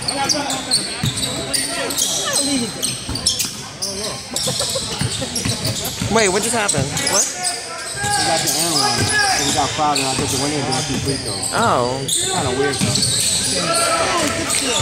Wait, what just happened? What? We got the analyze. So we got 5 and I took the winner and then 2 free throws. Oh. Kind of weird though.